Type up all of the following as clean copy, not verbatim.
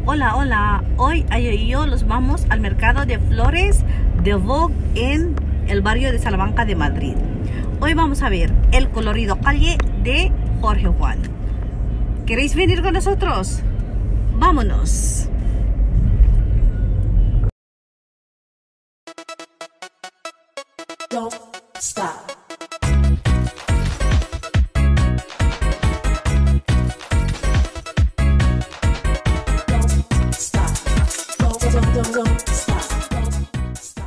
Hola, hola. Hoy Ayo y yo los vamos al mercado de flores de Vogue en el barrio de Salamanca de Madrid. Hoy vamos a ver el colorido calle de Jorge Juan. ¿Queréis venir con nosotros? ¡Vámonos! Don't stop. Don't stop. Don't stop. Don't stop.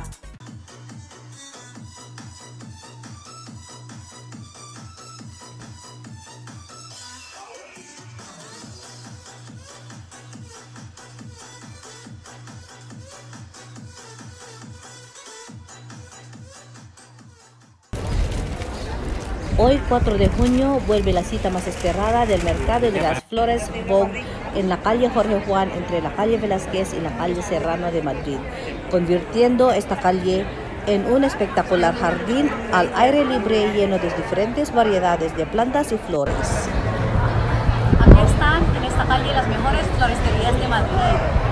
Hoy 4 de junio vuelve la cita más esperada del mercado de las flores Vogue en la calle Jorge Juan, entre la calle Velázquez y la calle Serrano de Madrid, convirtiendo esta calle en un espectacular jardín al aire libre lleno de diferentes variedades de plantas y flores. Aquí están en esta calle las mejores floristerías de Madrid.